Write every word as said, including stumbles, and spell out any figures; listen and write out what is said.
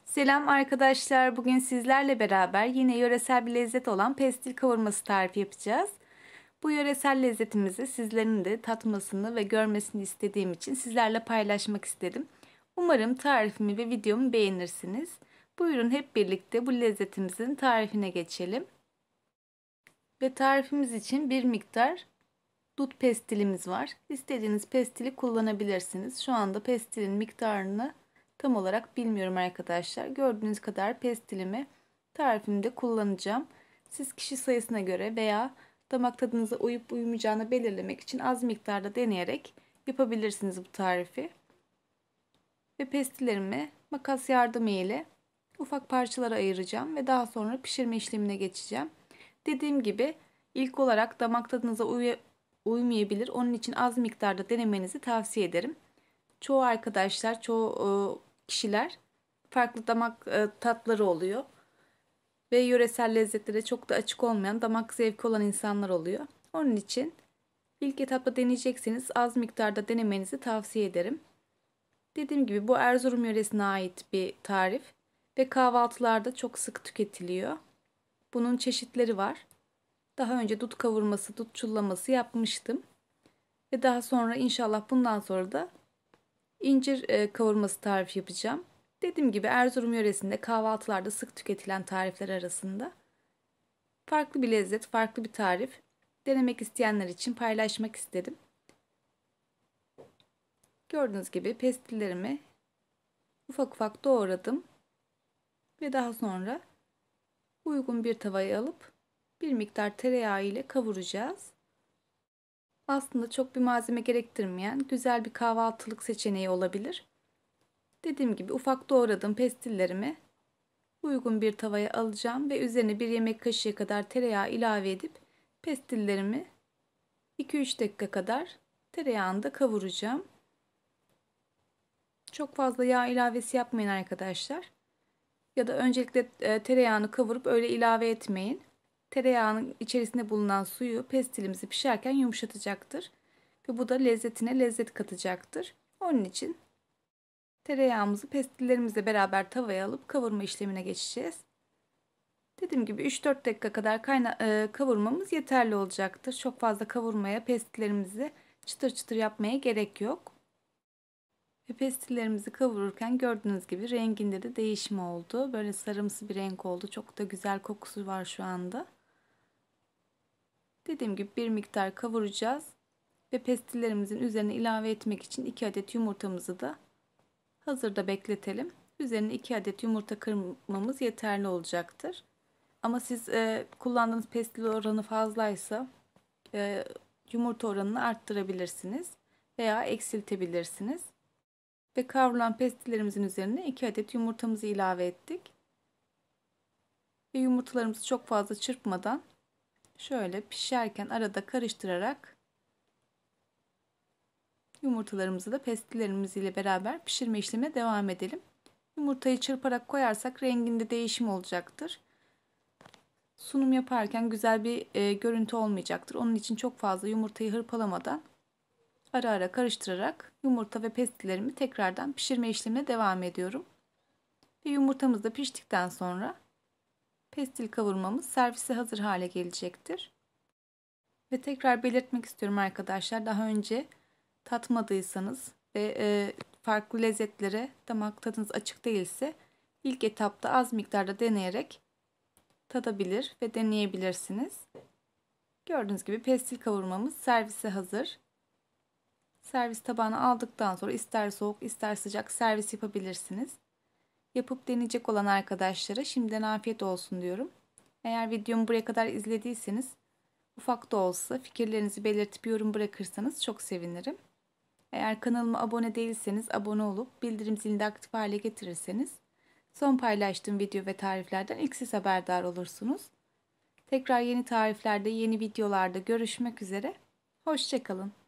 Selam arkadaşlar. Bugün sizlerle beraber yine yöresel bir lezzet olan pestil kavurması tarifi yapacağız. Bu yöresel lezzetimizi sizlerin de tatmasını ve görmesini istediğim için sizlerle paylaşmak istedim. Umarım tarifimi ve videomu beğenirsiniz. Buyurun hep birlikte bu lezzetimizin tarifine geçelim. Ve tarifimiz için bir miktar dut pestilimiz var. İstediğiniz pestili kullanabilirsiniz. Şu anda pestilin miktarını tam olarak bilmiyorum arkadaşlar. Gördüğünüz kadar pestilimi tarifimde kullanacağım. Siz kişi sayısına göre veya damak tadınıza uyup uymayacağını belirlemek için az miktarda deneyerek yapabilirsiniz bu tarifi. Ve pestillerimi makas yardımı ile ufak parçalara ayıracağım ve daha sonra pişirme işlemine geçeceğim. Dediğim gibi ilk olarak damak tadınıza uy uymayabilir. Onun için az miktarda denemenizi tavsiye ederim. Çoğu arkadaşlar, çoğu kişiler farklı damak tatları oluyor. Ve yöresel lezzetlere çok da açık olmayan, damak zevki olan insanlar oluyor. Onun için ilk etapta deneyecekseniz az miktarda denemenizi tavsiye ederim. Dediğim gibi bu Erzurum yöresine ait bir tarif ve kahvaltılarda çok sık tüketiliyor. Bunun çeşitleri var. Daha önce dut kavurması, dut çullaması yapmıştım. Ve daha sonra inşallah bundan sonra da incir kavurması tarifi yapacağım. Dediğim gibi Erzurum yöresinde kahvaltılarda sık tüketilen tarifler arasında. Farklı bir lezzet, farklı bir tarif. Denemek isteyenler için paylaşmak istedim. Gördüğünüz gibi pestillerimi ufak ufak doğradım. Ve daha sonra uygun bir tavaya alıp bir miktar tereyağı ile kavuracağız. Aslında çok bir malzeme gerektirmeyen güzel bir kahvaltılık seçeneği olabilir. Dediğim gibi ufak doğradığım pestillerimi uygun bir tavaya alacağım ve üzerine bir yemek kaşığı kadar tereyağı ilave edip pestillerimi iki üç dakika kadar tereyağında kavuracağım. Çok fazla yağ ilavesi yapmayın arkadaşlar. Ya da öncelikle tereyağını kavurup öyle ilave etmeyin. Tereyağının içerisinde bulunan suyu pestilimizi pişerken yumuşatacaktır. Ve bu da lezzetine lezzet katacaktır. Onun için tereyağımızı pestillerimizle beraber tavaya alıp kavurma işlemine geçeceğiz. Dediğim gibi üç dört dakika kadar kayna e, kavurmamız yeterli olacaktır. Çok fazla kavurmaya, pestillerimizi çıtır çıtır yapmaya gerek yok. Ve pestillerimizi kavururken gördüğünüz gibi renginde de değişim oldu. Böyle sarımsı bir renk oldu. Çok da güzel kokusu var şu anda. Dediğim gibi bir miktar kavuracağız. Ve pestillerimizin üzerine ilave etmek için iki adet yumurtamızı da hazırda bekletelim. Üzerine iki adet yumurta kırmamız yeterli olacaktır. Ama siz e, kullandığınız pestil oranı fazlaysa e, yumurta oranını arttırabilirsiniz veya eksiltebilirsiniz. Ve kavrulan pestillerimizin üzerine iki adet yumurtamızı ilave ettik. Ve yumurtalarımızı çok fazla çırpmadan şöyle pişerken arada karıştırarak yumurtalarımızı da pestillerimiz ile beraber pişirme işlemine devam edelim. Yumurtayı çırparak koyarsak renginde değişim olacaktır. Sunum yaparken güzel bir e, görüntü olmayacaktır. Onun için çok fazla yumurtayı hırpalamadan ara ara karıştırarak yumurta ve pestillerimi tekrardan pişirme işlemine devam ediyorum. Ve yumurtamız da piştikten sonra pestil kavurmamız servise hazır hale gelecektir. Ve tekrar belirtmek istiyorum arkadaşlar. Daha önce tatmadıysanız ve e, farklı lezzetlere damak tadınız açık değilse ilk etapta az miktarda deneyerek tadabilir ve deneyebilirsiniz. Gördüğünüz gibi pestil kavurmamız servise hazır. Servis tabağına aldıktan sonra ister soğuk ister sıcak servis yapabilirsiniz. Yapıp deneyecek olan arkadaşlara şimdiden afiyet olsun diyorum. Eğer videomu buraya kadar izlediyseniz ufak da olsa fikirlerinizi belirtip yorum bırakırsanız çok sevinirim. Eğer kanalıma abone değilseniz abone olup bildirim zilini de aktif hale getirirseniz son paylaştığım video ve tariflerden ilk siz haberdar olursunuz. Tekrar yeni tariflerde, yeni videolarda görüşmek üzere. Hoşça kalın.